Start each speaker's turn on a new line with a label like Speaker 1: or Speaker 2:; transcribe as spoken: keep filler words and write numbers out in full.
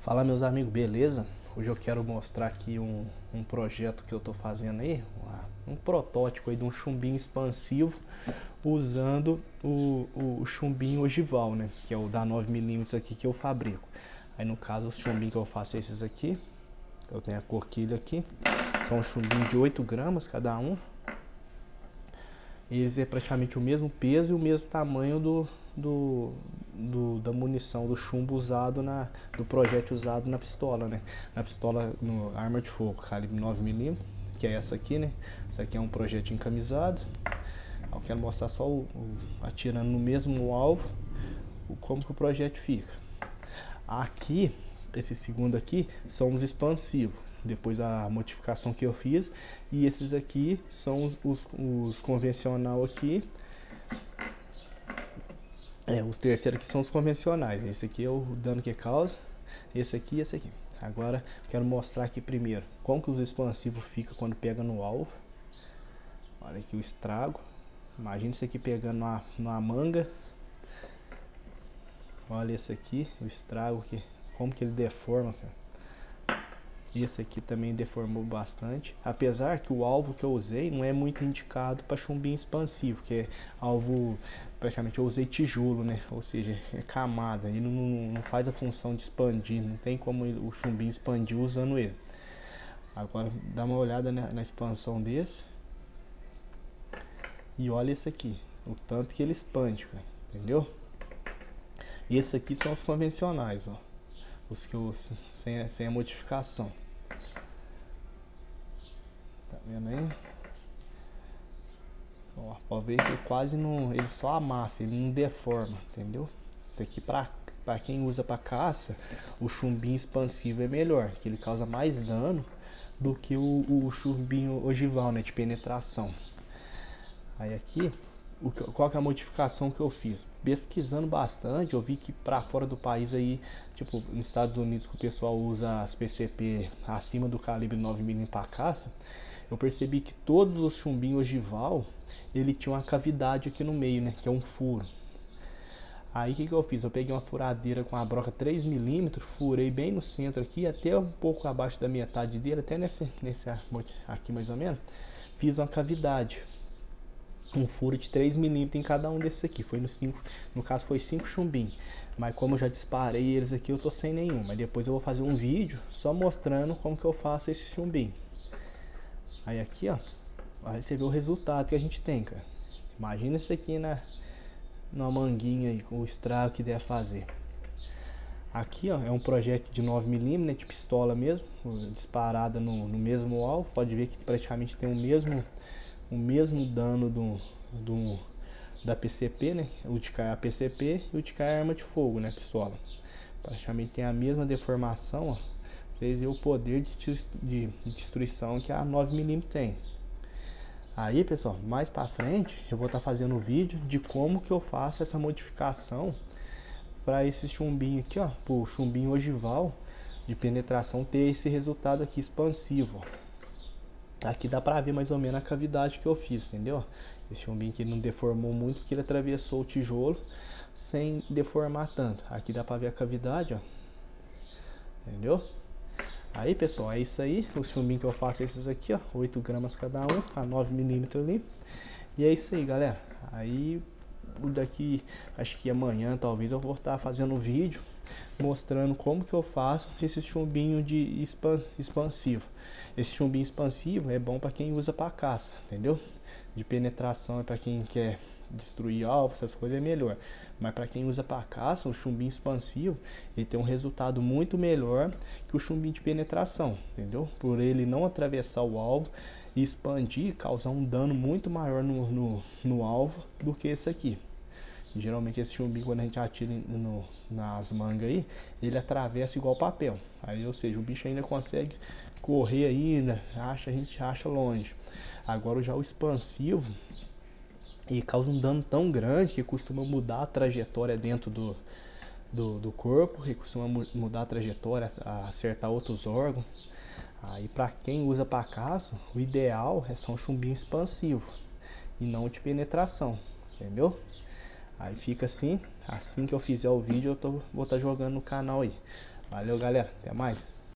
Speaker 1: Fala, meus amigos, beleza? Hoje eu quero mostrar aqui um, um projeto que eu tô fazendo aí, uma- um protótipo aí de um chumbinho expansivo usando o, o, o chumbinho ogival, né? Que é o da nove milímetros aqui que eu fabrico. Aí no caso, os chumbinhos que eu faço é esses aqui. Eu tenho a coquilha aqui. São chumbinhos de oito gramas cada um. Eles é praticamente o mesmo peso e o mesmo tamanho do, do, do, da munição, do chumbo usado na, do projétil usado na pistola, né? Na pistola, no arma de fogo, calibre nove milímetros, que é essa aqui, né? Isso aqui é um projétil encamisado. Eu quero mostrar só o, o, atirando no mesmo alvo, o, como que o projétil fica. Aqui, esse segundo aqui, são os expansivos. Depois a modificação que eu fiz. E esses aqui são os, os, os convencional aqui. É, os terceiros aqui são os convencionais. Esse aqui é o dano que causa. Esse aqui e esse aqui. Agora quero mostrar aqui primeiro como que os expansivos ficam quando pega no alvo. Olha aqui o estrago. Imagina isso aqui pegando numa, numa manga. Olha esse aqui, o estrago aqui. Como que ele deforma, cara. Esse aqui também deformou bastante. Apesar que o alvo que eu usei não é muito indicado para chumbinho expansivo, que é alvo, praticamente eu usei tijolo, né? Ou seja, é camada. Ele não, não faz a função de expandir. Não tem como o chumbinho expandir usando ele. Agora dá uma olhada na, na expansão desse. E olha esse aqui. O tanto que ele expande, cara. Entendeu? E esses aqui são os convencionais, ó. Os que eu, sem, a, sem a modificação. Tá vendo aí? Ó, pode ver que ele quase não, ele só amassa, ele não deforma, entendeu? Isso aqui pra, pra quem usa pra caça, o chumbinho expansivo é melhor, que ele causa mais dano do que o, o chumbinho ogival, né, de penetração. Aí aqui, o, qual que é a modificação que eu fiz? Pesquisando bastante, eu vi que para fora do país aí, tipo, nos Estados Unidos, que o pessoal usa as P C P acima do calibre nove milímetros para caça, eu percebi que todos os chumbinhos ogival, ele tinha uma cavidade aqui no meio, né, que é um furo. Aí o que, que eu fiz? Eu peguei uma furadeira com a broca três milímetros, furei bem no centro aqui, até um pouco abaixo da metade dele, até nesse, nesse aqui mais ou menos, fiz uma cavidade. Um furo de três milímetros em cada um desses aqui. Foi no cinco, no caso foi cinco chumbinhos. Mas como eu já disparei eles aqui, eu tô sem nenhum. Mas depois eu vou fazer um vídeo só mostrando como que eu faço esse chumbinho. Aí aqui, ó, aí você vê o resultado que a gente tem, cara. Imagina isso aqui na numa manguinha aí, com o estrago que deve fazer. Aqui, ó, é um projétil de nove milímetros, né, de pistola mesmo, disparada no, no mesmo alvo. Pode ver que praticamente tem o mesmo o mesmo dano do, do da P C P, né? O de cá é a P C P e o de cá é a arma de fogo, né? Pistola. Praticamente tem a mesma deformação, ó. Vocês veem o poder de, de, de destruição que a nove milímetros tem. Aí, pessoal, mais pra frente eu vou estar tá fazendo um vídeo de como que eu faço essa modificação para esse chumbinho aqui, ó, pro chumbinho ogival de penetração ter esse resultado aqui expansivo, ó. Aqui dá pra ver mais ou menos a cavidade que eu fiz, entendeu? Esse chumbinho aqui não deformou muito porque ele atravessou o tijolo sem deformar tanto. Aqui dá pra ver a cavidade, ó. Entendeu? Aí, pessoal, é isso aí. O chumbinho que eu faço é esses aqui, ó. oito gramas cada um, a nove milímetros ali. E é isso aí, galera. Aí, daqui, acho que amanhã, talvez, eu vou estar fazendo um vídeo mostrando como que eu faço esse chumbinho de expan expansivo. Esse chumbinho expansivo é bom para quem usa para caça, entendeu? De penetração é para quem quer destruir alvos, essas coisas é melhor. Mas para quem usa para caça, o chumbinho expansivo, ele tem um resultado muito melhor que o chumbinho de penetração, entendeu? Por ele não atravessar o alvo e expandir, causar um dano muito maior no, no, no alvo do que esse aqui. Geralmente esse chumbinho, quando a gente atira no, nas mangas aí, ele atravessa igual papel. Aí, ou seja, o bicho ainda consegue correr ainda, acha, a gente acha longe. Agora já o expansivo, ele causa um dano tão grande que costuma mudar a trajetória dentro do, do, do corpo, ele costuma mudar a trajetória, acertar outros órgãos. Aí para quem usa para caça, o ideal é só um chumbinho expansivo e não de penetração, entendeu? Aí fica assim, assim que eu fizer o vídeo eu tô, vou estar tá jogando no canal aí. Valeu, galera. Até mais.